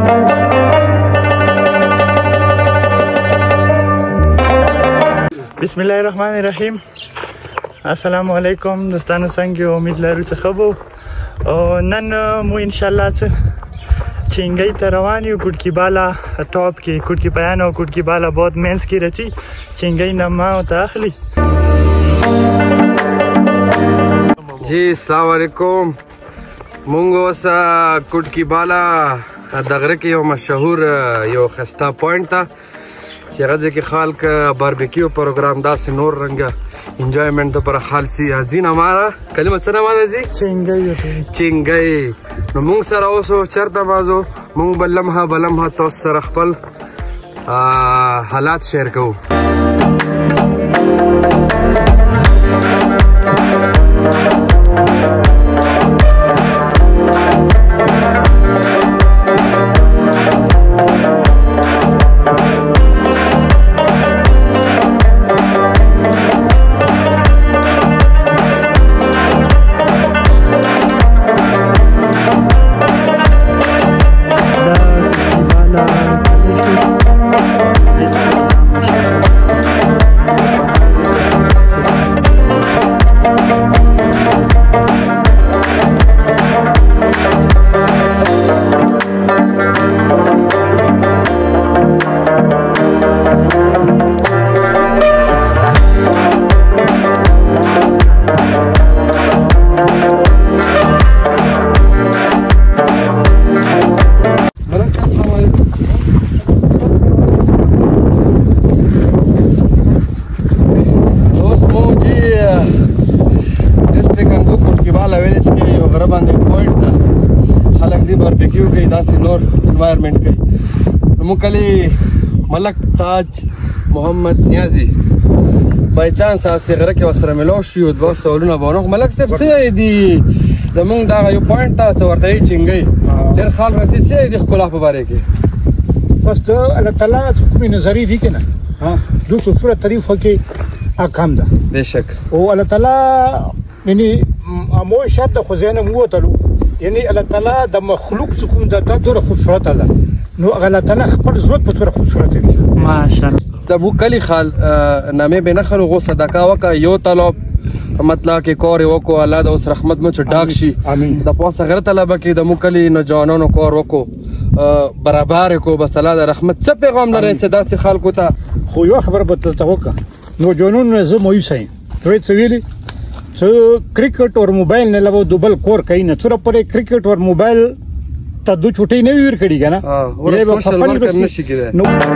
بسم الله الرحمن الرحیم. السلام علیکم دوستانو، څنګه امید لرو چې ښه به او نن مو ان شاء الله چنګی ته روان یو. کوټکی بالا ټاپ کې کوټکی پایان او کوټکی بالا बहुत مینس کې رچی چنګی نما او تاخلی. جی السلام علیکم. مونږ اوس کوټکی بالا دغه کې یو مشهور یو خسته پوینټ ته چې هغه کې خلک باربیکیو پروګرام داسې نور رنګه انجوایمنٹ پر حال سي ازین اماره کلمه سره ما دي چنګي نو مونږ سره اوسو چرته بازو مونږ بلمها تاسو سره خپل حالات شیر کوو. environment کې مکلی ملک تاج محمد نیازی بای چانس صغره کې وسره ملو شو دوه سوالونه وونه ملک صاحب څه دی زمونږ دا یو پوینټ ته ورته چنګي ډېر خال راځي څه دی خپل په باره کې بس الله تعالی کومې نظری دی کنه ها دوه صفره تعریف کې احکام ده بشک او الله تعالی یعنی مو شد خو زینه مو ته یعنی الله تعالی د مخلوق څخه د ډېر خوبصورت ده نو الله تعالی خپل زوت په تور خوبصورت دی ماشاءالله. تبو کلی خال نامه به نخل غو صدقه وکا یو طلب مطلب کې کور وکو الله د اوس رحمت مو چ ډاک شي د پوسه غیر طلب کې د مکلی نه جانانو کور وکو برابر کو بس الله د رحمت څه پیغام لري چې داسې خلکو ته خو یو خبر به ته وکا نو جانانو زه مو یې څه ویلي څه کرکټ او موبایل نه لوي دوبل کور کوي نه تر پرې کرکټ او موبایل ته دو چټي نه ویر کړي کنه ورته سوشل ورکر نشي کېده.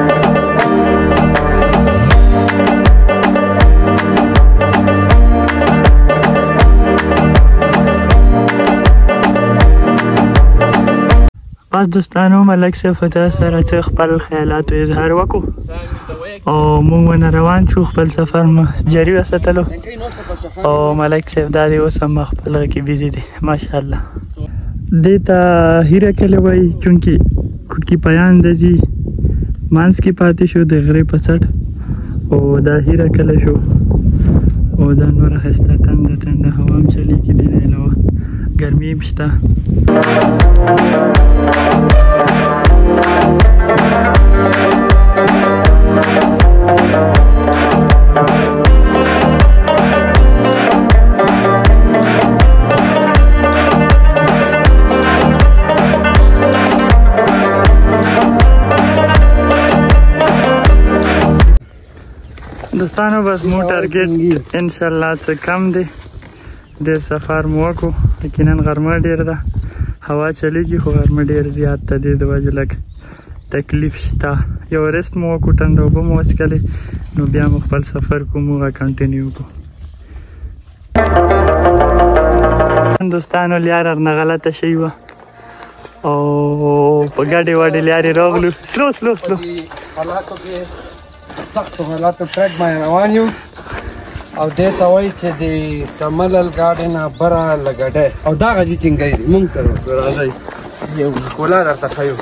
بس دوستانو ملک صاحب سره خپل خیالات اظهار وکړو او موږ ونه روان شو خپل سفر جاری وساتلو او ملک صاحب دا دی اوس هم خپل کې بیزی دی ماشاءالله. دیتا هیره کله وای چونکی کوټکی پایان دی مانس کې پاتې شو د غری په سټ او دا هیره کله شو او دا نور خسته تند هوا هم چلی کې دی نه لو ګرمي مشته. دوستانو بس مو ټارګټ ان شاء الله څه کم دی ډېر سفر مو وکړو یقینا غرمه ډېر ده هوا چلیږي خو غرمه ډېر زیات ته دی د وجې لږ تکلیف شته یو ریسټ مو وکړو ټنډه اوبه مو وڅښلې نو بیا مو خپل سفر کوم هغه کنټینیو کړو. دوستانو لیاره نه غلطه شوې وه او په ګډې وډې لیارې راغلو سلو سختو حالاتو ټریک باندې روان یو او دې ته وایي چې د سملل ګاډۍ نه بره لګډۍ او دا غجي چنګی دی مونږ سره راځئ یو ښکلا درته ښیو.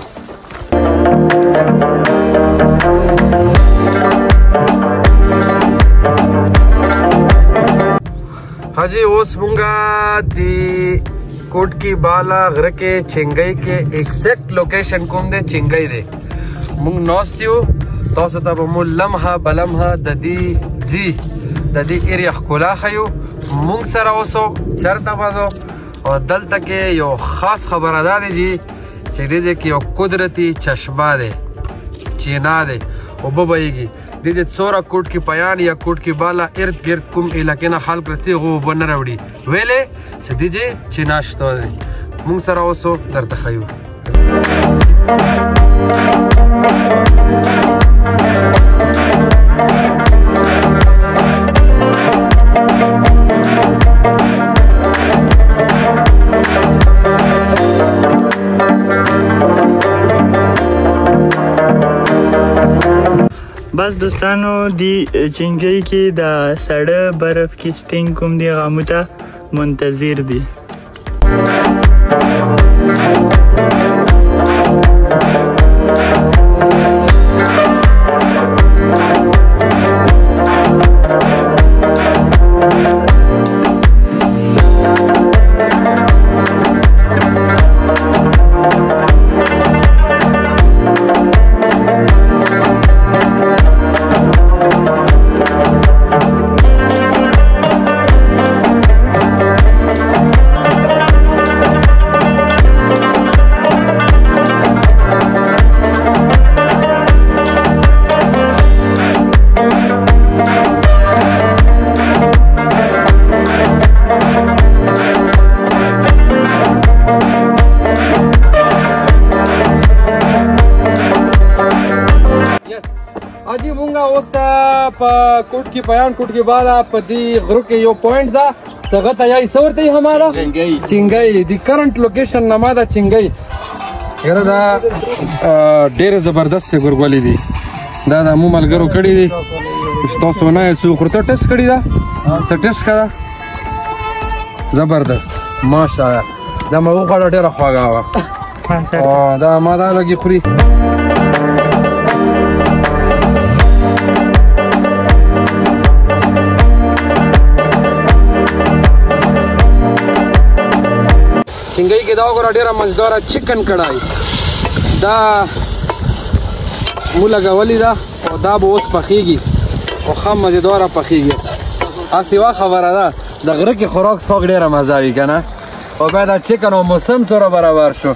حاجی اوس مونږه د کوټکی بالا غره کې چنګۍ کې ایگزیکټ لوکیشن کوم دی چنګۍ دی مونږ ناست یو تاسو ته به مو لمحه بلمحه د دې ایریا ښکلا ښیو مونږ سره اوسو چېرته به ځو او دلته کې یو خاص خبره دا دی چې دې ځای کې یو قدرتي چشمه دی چینا دی اوبه بهیږي دې دې څوره کوټکی پیان یا کوټکی بالا ارد ګرد کوم علاقې نه خلک رسي هغه اوبه نه راوړي ویلې چې دې ځای چینا شته دی مونږ سره اوسو درته ښیو بس دوستانو دی چنګۍ کې د سړه برف کې سټینګ کوم دی هغه موږ ته منتظر دی اجي مونږه اوس په کوټکی پیان کوټکی بالا په دې غرو کې یو پوینټ دا څنګه ته یې څور ته همارا چنګای دی کرنٹ لوکیشن نما دا چنګای یره دا ډېر زبردست ګورګولې دي دا د مو ملګرو کړي دي تاسو نه څو خرته ټیسټ کړی دا ته ټیسټ کړه زبردست ماشاءالله دا مو غواړم ډېر خواږه وا دا ما دا لګي خوري چنګۍ کې دا وګوره ډېره مزداره چکن کړای دا مو لګولې ده او دا به اوس پخیږي او ښه مزیداره پخیږي هسې یوه خبره ده د غره کې خوراک څښاک ډېره مزه وي که نه او بیا دا چکن او موسم سره برابر شو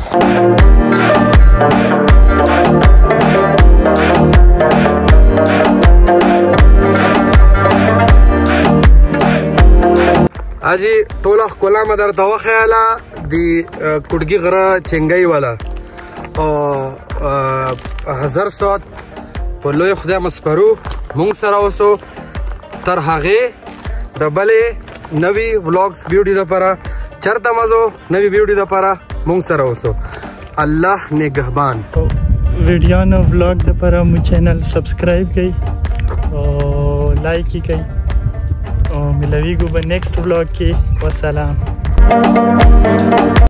اجي ټوله ښکلا مې درته وښیله د کوټګي غره چنګۍ والا او هزار ساعت په لوی خدای مسپرو مونږ سره اوسو تر هغې د بلې نوي ولاګس ویډیو دپاره چېرته مزو نوي ویډیو دپاره مونږ سره اوسو الله نگهبان ویډیو نو ولاګ دپاره مو چینل سبسکرایب کړئ او لایک یې کړئ او ملویږو به نیکسټ ولاګ کې وسلام